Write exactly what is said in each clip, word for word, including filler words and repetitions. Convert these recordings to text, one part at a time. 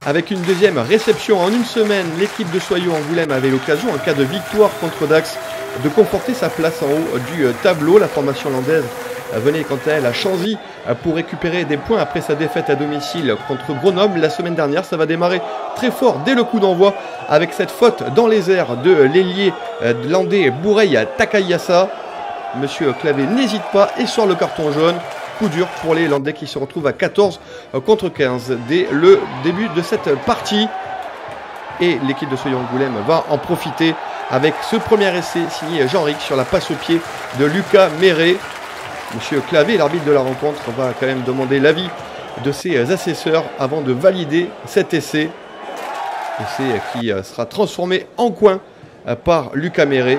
Avec une deuxième réception en une semaine, l'équipe de Soyaux Angoulême avait l'occasion, en cas de victoire contre Dax, de conforter sa place en haut du tableau. La formation landaise venait quant à elle à Chanzy pour récupérer des points après sa défaite à domicile contre Grenoble la semaine dernière. Ça va démarrer très fort dès le coup d'envoi avec cette faute dans les airs de l'ailier landais Bourey Takayasa. Monsieur Clavé n'hésite pas et sort le carton jaune. Coup dur pour les Landais qui se retrouvent à quatorze contre quinze dès le début de cette partie. Et l'équipe de Soyaux Angoulême va en profiter avec ce premier essai signé Jean-Ric sur la passe au pied de Lucas Méré. Monsieur Clavé, l'arbitre de la rencontre, va quand même demander l'avis de ses assesseurs avant de valider cet essai. Essai qui sera transformé en coin par Lucas Méré.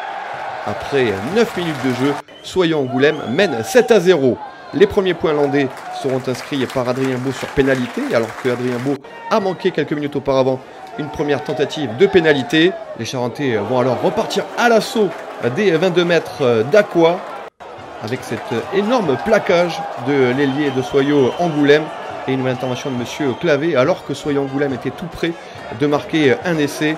Après neuf minutes de jeu, Soyaux Angoulême mène sept à zéro. Les premiers points landais seront inscrits par Adrien Beau sur pénalité, alors que Adrien Beau a manqué quelques minutes auparavant une première tentative de pénalité. Les Charentais vont alors repartir à l'assaut des vingt-deux mètres d'Aqua, avec cet énorme plaquage de l'ailier de Soyaux Angoulême et une nouvelle intervention de Monsieur Clavé, alors que Soyaux Angoulême était tout près de marquer un essai.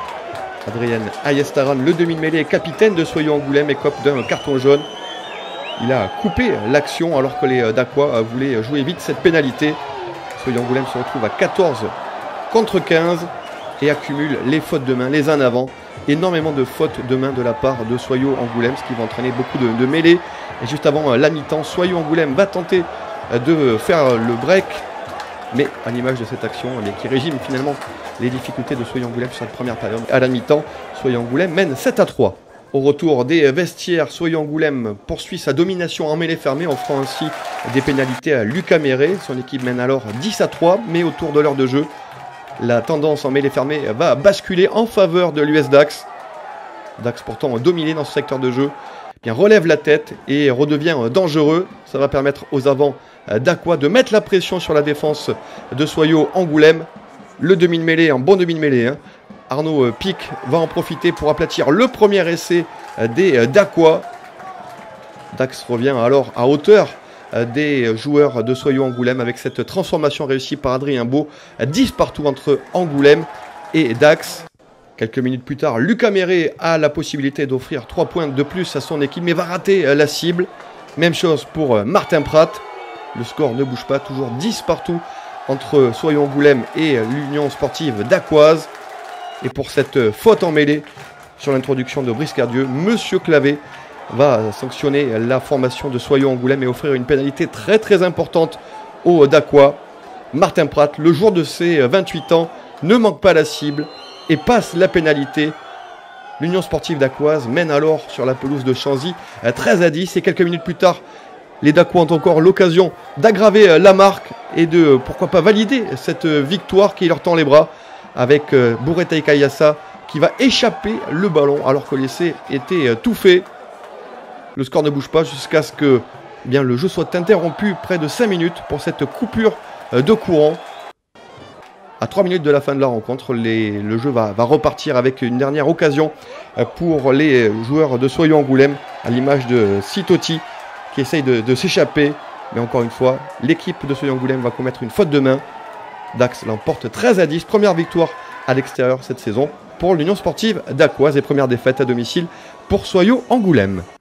Adrien Ayestaran, le demi-mêlée capitaine de Soyaux Angoulême, écope d'un carton jaune. Il a coupé l'action alors que les Dacquois voulaient jouer vite cette pénalité. Soyaux Angoulême se retrouve à quatorze contre quinze et accumule les fautes de main, les en avant. Énormément de fautes de main de la part de Soyaux Angoulême, ce qui va entraîner beaucoup de, de mêlées. Et juste avant la mi-temps, Soyaux Angoulême va tenter de faire le break. Mais à l'image de cette action, eh bien, qui résume finalement les difficultés de Soyaux Angoulême sur cette première période, à la mi-temps, Soyaux Angoulême mène sept à trois. Au retour des vestiaires, Soyaux Angoulême poursuit sa domination en mêlée fermée, offrant ainsi des pénalités à Lucas Méré. Son équipe mène alors dix à trois, mais autour de l'heure de jeu, la tendance en mêlée fermée va basculer en faveur de l'U S Dax. Dax pourtant dominé dans ce secteur de jeu, bien relève la tête et redevient dangereux. Ça va permettre aux avants d'Aqua de mettre la pression sur la défense de Soyaux Angoulême. Le demi de mêlée, un bon demi de mêlée, hein. Arnaud Pic va en profiter pour aplatir le premier essai des Dacquois. Dax revient alors à hauteur des joueurs de Soyaux Angoulême avec cette transformation réussie par Adrien Beau. dix partout entre Angoulême et Dax. Quelques minutes plus tard, Lucas Méré a la possibilité d'offrir trois points de plus à son équipe, mais va rater la cible. Même chose pour Martin Pratt. Le score ne bouge pas, toujours dix partout entre Soyaux Angoulême et l'Union Sportive Dacquoise. Et pour cette faute en mêlée sur l'introduction de Brice Cardieu, Monsieur Clavé va sanctionner la formation de Soyaux Angoulême et offrir une pénalité très très importante aux Dacquois. Martin Pratt, le jour de ses vingt-huit ans, ne manque pas la cible et passe la pénalité. L'Union Sportive Dacquoise mène alors sur la pelouse de Chanzy treize à dix et quelques minutes plus tard, les Dacquois ont encore l'occasion d'aggraver la marque et de, pourquoi pas, valider cette victoire qui leur tend les bras avec euh, Bourey Takayasa qui va échapper le ballon alors que l'essai était euh, tout fait. Le score ne bouge pas jusqu'à ce que eh bien, le jeu soit interrompu près de cinq minutes pour cette coupure euh, de courant. À trois minutes de la fin de la rencontre, les, le jeu va, va repartir avec une dernière occasion euh, pour les joueurs de Soyaux Angoulême, à l'image de Sitoti qui essaye de, de s'échapper. Mais encore une fois, l'équipe de Soyaux Angoulême va commettre une faute de main. Dax l'emporte treize à dix, première victoire à l'extérieur cette saison pour l'Union Sportive Dacquoise et première défaite à domicile pour Soyaux Angoulême.